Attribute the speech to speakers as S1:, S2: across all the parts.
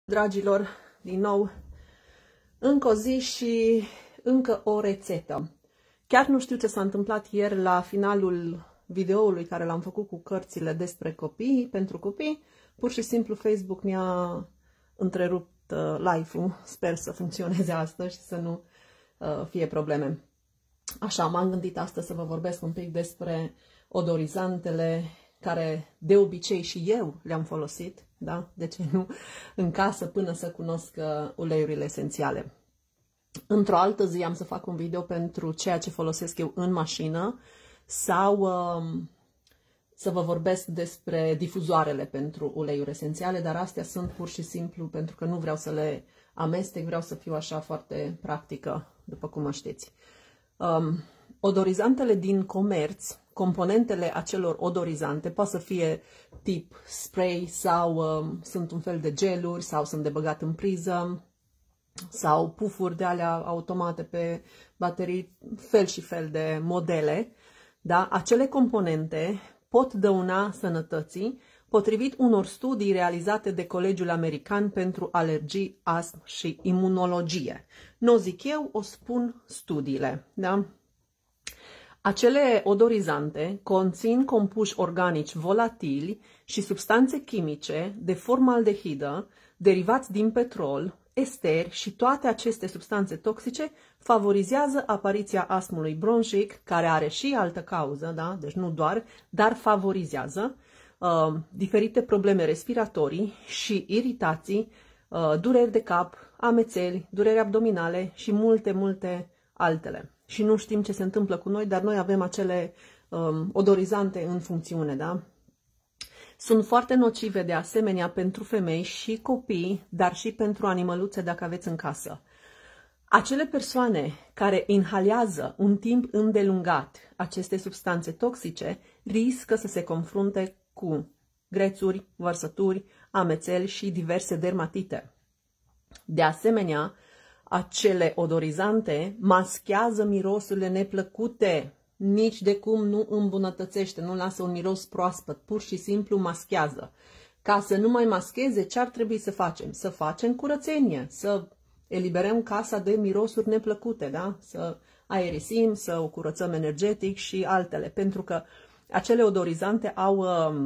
S1: Dragilor, din nou, încă o zi și încă o rețetă. Chiar nu știu ce s-a întâmplat ieri la finalul videoului care l-am făcut cu cărțile despre copii, pentru copii. Pur și simplu Facebook mi-a întrerupt live-ul. Sper să funcționeze astăzi și să nu fie probleme. Așa, m-am gândit astăzi să vă vorbesc un pic despre odorizantele care de obicei și eu le-am folosit, da? De ce nu, în casă până să cunosc uleiurile esențiale. Într-o altă zi am să fac un video pentru ceea ce folosesc eu în mașină sau să vă vorbesc despre difuzoarele pentru uleiuri esențiale, dar astea sunt pur și simplu pentru că nu vreau să le amestec, vreau să fiu așa foarte practică, după cum mă știți. Odorizantele din comerț, componentele acelor odorizante, poate să fie tip spray sau sunt un fel de geluri sau sunt de băgat în priză sau pufuri de alea automate pe baterii, fel și fel de modele. Da? Acele componente pot dăuna sănătății, potrivit unor studii realizate de Colegiul American pentru Alergii, Astm și Imunologie. Nu zic eu, o spun studiile. Da? Acele odorizante conțin compuși organici volatili și substanțe chimice de formaldehidă, derivați din petrol, esteri și toate aceste substanțe toxice favorizează apariția astmului bronșic, care are și altă cauză, da? Deci nu doar, dar favorizează diferite probleme respiratorii și iritații, dureri de cap, amețeli, dureri abdominale și multe altele. Și nu știm ce se întâmplă cu noi, dar noi avem acele odorizante în funcțiune, da? Sunt foarte nocive de asemenea pentru femei și copii, dar și pentru animăluțe dacă aveți în casă. Acele persoane care inhalează un timp îndelungat aceste substanțe toxice riscă să se confrunte cu grețuri, vărsături, amețeli și diverse dermatite. De asemenea, acele odorizante maschează mirosurile neplăcute, nici de cum nu îmbunătățește, nu lasă un miros proaspăt, pur și simplu maschează. Ca să nu mai mascheze, ce ar trebui să facem? Să facem curățenie, să eliberăm casa de mirosuri neplăcute, da? Să aerisim, să o curățăm energetic și altele, pentru că acele odorizante au,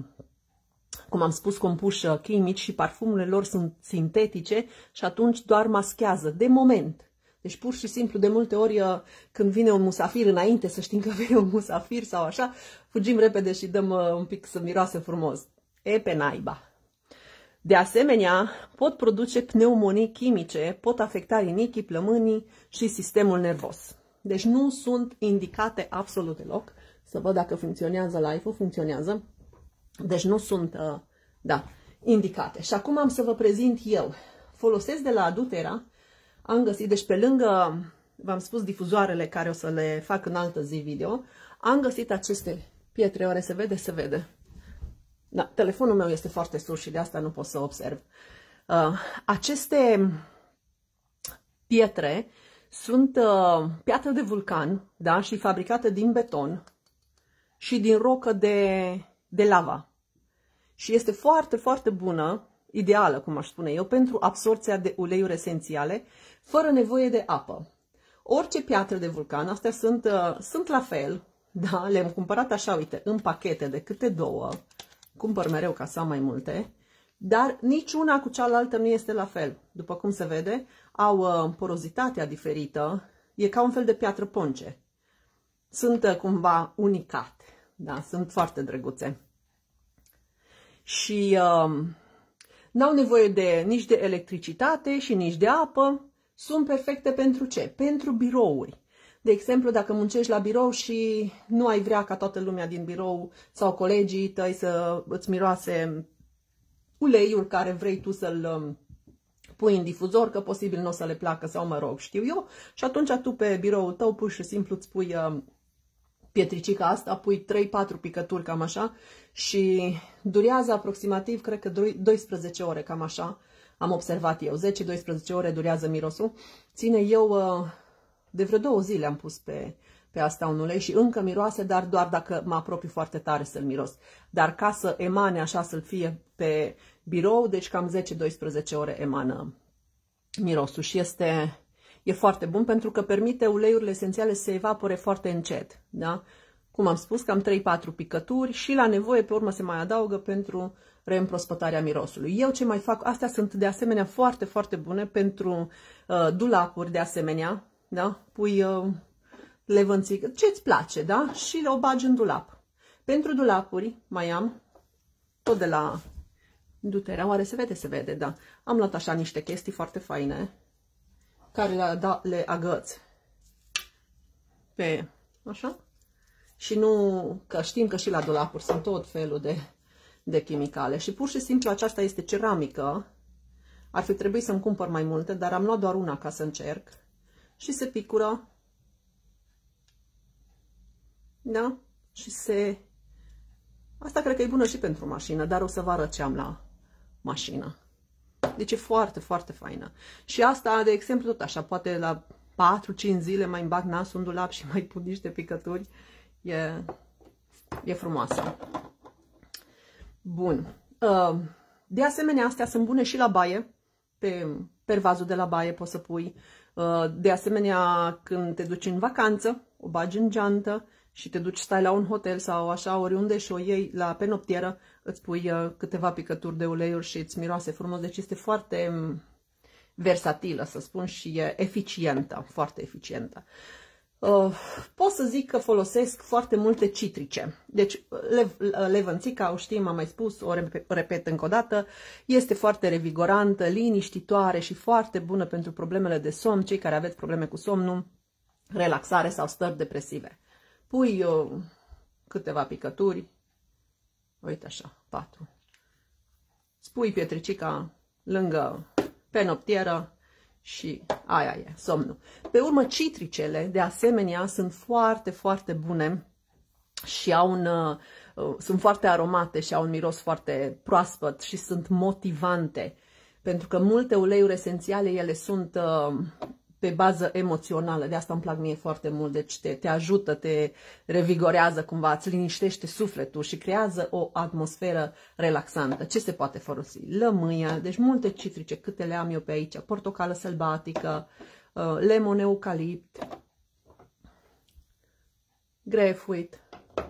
S1: cum am spus, compuși chimici și parfumurile lor sunt sintetice și atunci doar maschează, de moment. Deci pur și simplu de multe ori când vine un musafir înainte să știm că vine un musafir sau așa, fugim repede și dăm un pic să miroase frumos. E pe naiba. De asemenea, pot produce pneumonii chimice, pot afecta rinichii, plămânii și sistemul nervos. Deci nu sunt indicate absolut deloc. Să văd dacă funcționează live-ul, funcționează. Deci nu sunt, indicate. Și acum am să vă prezint eu. Folosesc de la Adutera, am găsit, deci pe lângă, v-am spus, difuzoarele care o să le fac în altă zi video, am găsit aceste pietre, oare se vede? Se vede. Da, telefonul meu este foarte sus și de asta nu pot să observ. Aceste pietre sunt piatră de vulcan, da, și fabricate din beton și din rocă de lava. Și este foarte bună, ideală, cum aș spune eu, pentru absorția de uleiuri esențiale, fără nevoie de apă. Orice piatră de vulcan, astea sunt la fel, da, le-am cumpărat așa, uite, în pachete de câte două, cumpăr mereu ca să am mai multe, dar niciuna cu cealaltă nu este la fel. După cum se vede, au porozitatea diferită, e ca un fel de piatră ponce. Sunt cumva unicate, da, sunt foarte drăguțe. Și n-au nevoie nici de electricitate și nici de apă. Sunt perfecte pentru ce? Pentru birouri. De exemplu, dacă muncești la birou și nu ai vrea ca toată lumea din birou sau colegii tăi să îți miroase uleiul care vrei tu să-l pui în difuzor, că posibil nu o să le placă sau mă rog, știu eu, și atunci tu pe biroul tău pur și simplu îți pui pietricica asta, pui 3-4 picături cam așa și durează aproximativ, cred că 12 ore cam așa, am observat eu, 10-12 ore durează mirosul. Ține eu, de vreo 2 zile am pus pe asta un ulei și încă miroase, dar doar dacă mă apropiu foarte tare să-l miros. Dar ca să emane așa, să-l fie pe birou, deci cam 10-12 ore emană mirosul și e foarte bun pentru că permite uleiurile esențiale să se evapore foarte încet. Da? Cum am spus, cam 3-4 picături și la nevoie pe urmă se mai adaugă pentru reîmprospătarea mirosului. Eu ce mai fac, astea sunt de asemenea foarte, foarte bune pentru dulapuri de asemenea. Da? Pui levănțică, ce-ți place, da? Și o bagi în dulap. Pentru dulapuri mai am, tot de la Dutera, oare se vede? Se vede, da. Am luat așa niște chestii foarte faine, care le agăț pe așa. Și nu, că știm că și la dulapuri sunt tot felul de chimicale. Și pur și simplu aceasta este ceramică. Ar fi trebuit să-mi cumpăr mai multe, dar am luat doar una ca să încerc. Și se picură. Da? Și asta cred că e bună și pentru mașină, dar o să vă arăt ce am la mașină. Deci e foarte, foarte faină. Și asta, de exemplu, tot așa, poate la 4-5 zile mai îmi bag nasul în dulap și mai pun niște picături. E frumoasă. Bun. De asemenea, astea sunt bune și la baie. Pe pervazul de la baie poți să pui. De asemenea, când te duci în vacanță, o bagi în geantă și te duci, stai la un hotel sau așa, oriunde și o iei pe noptieră, îți pui câteva picături de uleiuri și îți miroase frumos. Deci este foarte versatilă, să spun, și e eficientă, foarte eficientă. Pot să zic că folosesc foarte multe citrice. Deci levănțica, o știm, am mai spus, o repet încă o dată, este foarte revigorantă, liniștitoare și foarte bună pentru problemele de somn, cei care aveți probleme cu somnul, relaxare sau stări depresive. Pui câteva picături, uite așa, 4. Spui pietricica lângă pe noptieră și aia e, somnul. Pe urmă, citricele, de asemenea, sunt foarte, foarte bune și sunt foarte aromate și au un miros foarte proaspăt și sunt motivante. Pentru că multe uleiuri esențiale, ele sunt pe bază emoțională, de asta îmi plac mie foarte mult, deci te ajută, te revigorează cumva, îți liniștește sufletul și creează o atmosferă relaxantă. Ce se poate folosi? Lămâia, deci multe citrice, câte le am eu pe aici, portocală sălbatică, lemon eucalipt, grapefruit,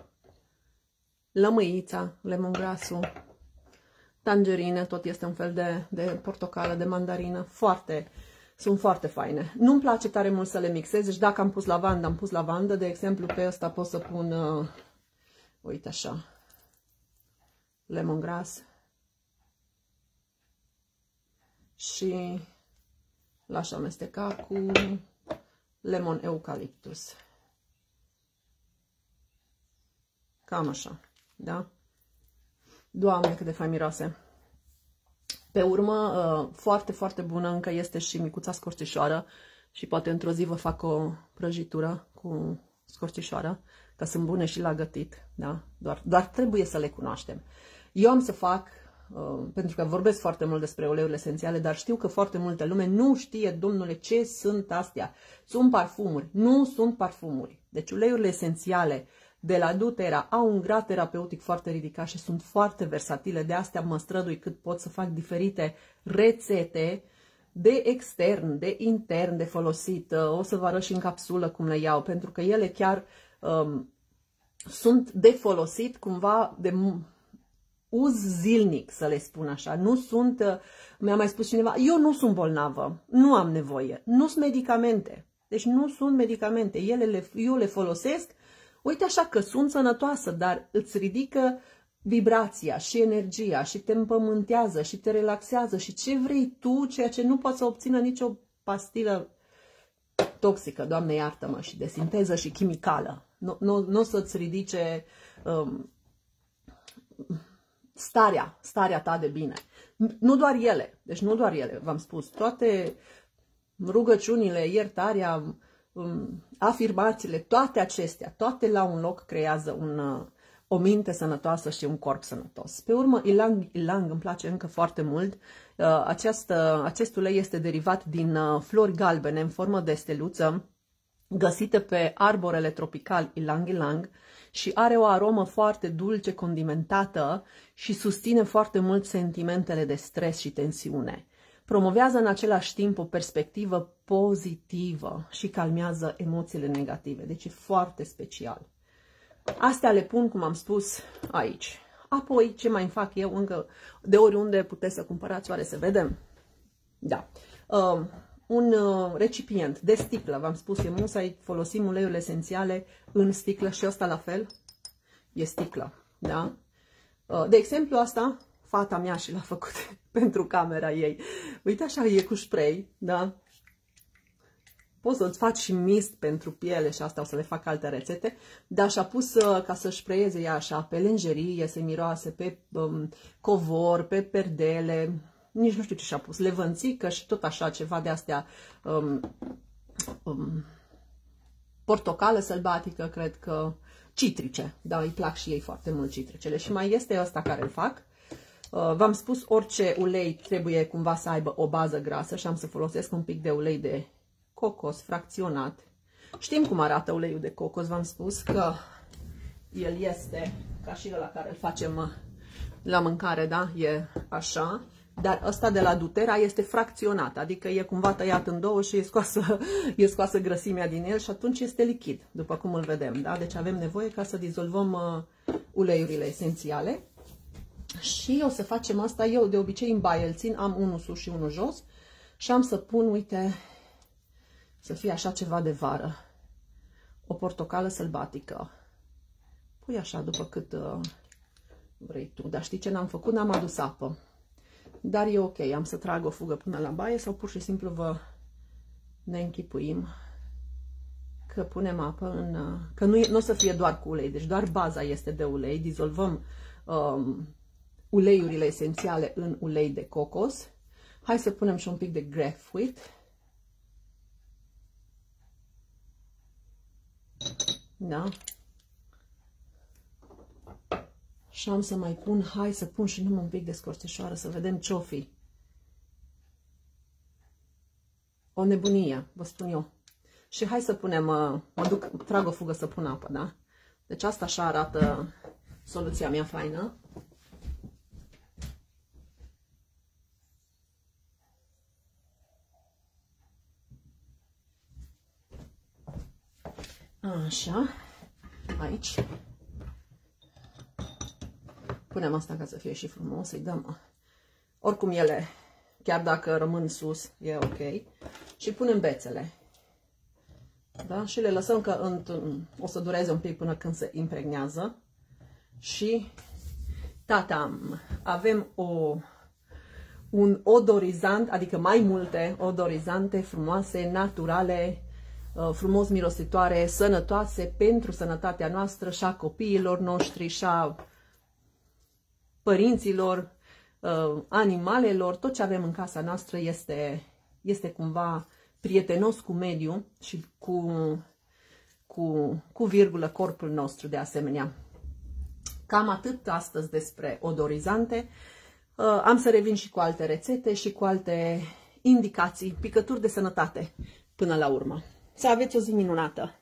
S1: lămâița, lemongrasul, tangerine, tot este un fel de portocală, de mandarină, sunt foarte faine. Nu-mi place tare mult să le mixez, deci dacă am pus lavandă, am pus lavandă. De exemplu, pe ăsta pot să pun, uite așa, lemongrass și l-aș amesteca cu lemon eucaliptus. Cam așa, da? Doamne, cât de fain miroase! Pe urmă, foarte, foarte bună încă este și micuța scorțișoară și poate într-o zi vă fac o prăjitură cu scorțișoară, că sunt bune și la gătit, da? Doar trebuie să le cunoaștem. Eu am să fac, pentru că vorbesc foarte mult despre uleiurile esențiale, dar știu că foarte multă lume nu știe, domnule, ce sunt astea. Sunt parfumuri, nu sunt parfumuri. Deci uleiurile esențiale de la doTERRA au un grad terapeutic foarte ridicat și sunt foarte versatile. De astea mă strădui cât pot să fac diferite rețete de extern, de intern, de folosit. O să vă arăt și în capsulă cum le iau, pentru că ele chiar sunt de folosit cumva de uz zilnic, să le spun așa. Nu sunt, mi-a mai spus cineva, eu nu sunt bolnavă, nu am nevoie, nu sunt medicamente. Deci nu sunt medicamente, eu le folosesc. Uite așa că sunt sănătoasă, dar îți ridică vibrația și energia și te împământează și te relaxează și ce vrei tu, ceea ce nu poți să obțină nicio pastilă toxică, Doamne iartă-mă, și de sinteză și chimicală. Nu o să-ți ridice starea ta de bine. Nu doar ele, deci nu doar ele, v-am spus, toate rugăciunile, iertarea, afirmațiile, toate acestea, toate la un loc creează o minte sănătoasă și un corp sănătos. Pe urmă, ilang îmi place încă foarte mult. Acest ulei este derivat din flori galbene în formă de steluță găsită pe arborele tropical Ylang Ylang și are o aromă foarte dulce, condimentată și susține foarte mult sentimentele de stres și tensiune. Promovează în același timp o perspectivă pozitivă și calmează emoțiile negative. Deci e foarte special. Astea le pun, cum am spus, aici. Apoi, ce mai fac eu încă, de oriunde puteți să cumpărați, oare să vedem? Da. Un recipient de sticlă, v-am spus, e musai, folosim uleiurile esențiale în sticlă și ăsta la fel, e sticlă, da? De exemplu, asta, fata mea și l-a făcut pentru camera ei. Uite așa, e cu spray, da? Poți să-ți faci și mist pentru piele și asta o să le fac alte rețete, dar și-a pus ca să sprayeze ea așa pe lenjerie, se miroase pe covor, pe perdele, nici nu știu ce și-a pus, levănțică și tot așa ceva de astea, portocală sălbatică, cred că, citrice, da, îi plac și ei foarte mult citricele. Și mai este ăsta care îl fac. V-am spus, orice ulei trebuie cumva să aibă o bază grasă și am să folosesc un pic de ulei de cocos fracționat. Știm cum arată uleiul de cocos, v-am spus că el este ca și ăla care îl facem la mâncare, da? E așa, dar ăsta de la doTERRA este fracționat, adică e cumva tăiat în două și e scoasă grăsimea din el și atunci este lichid, după cum îl vedem, da? Deci avem nevoie ca să dizolvăm uleiurile esențiale și o să facem asta. Eu de obicei în baie îl țin, am unul sus și unul jos și am să pun, uite, să fie așa ceva de vară. O portocală sălbatică. Pui așa după cât vrei tu. Dar știi ce n-am făcut? N-am adus apă. Dar e ok. Am să trag o fugă până la baie sau pur și simplu ne închipuim că punem apă în... Că nu o să fie doar cu ulei. Deci doar baza este de ulei. Dizolvăm uleiurile esențiale în ulei de cocos. Hai să punem și un pic de grapefruit. Da? Și am să mai pun, hai să pun și numai un pic de scorțișoară să vedem ce-o fi. O nebunie, vă spun eu. Și hai să punem, trag o fugă să pun apă, da? Deci asta așa arată soluția mea faină. Așa, aici. Punem asta ca să fie și frumos, îi dăm. Oricum ele, chiar dacă rămân sus, e ok. Și punem bețele. Da? Și le lăsăm că o să dureze un pic până când se impregnează. Și tatam, avem un odorizant, adică mai multe odorizante frumoase, naturale, frumos mirositoare, sănătoase pentru sănătatea noastră și a copiilor noștri și a părinților, animalelor. Tot ce avem în casa noastră este cumva prietenos cu mediul și cu virgulă corpul nostru de asemenea. Cam atât astăzi despre odorizante. Am să revin și cu alte rețete și cu alte indicații, picături de sănătate până la urmă. Să aveți o zi minunată!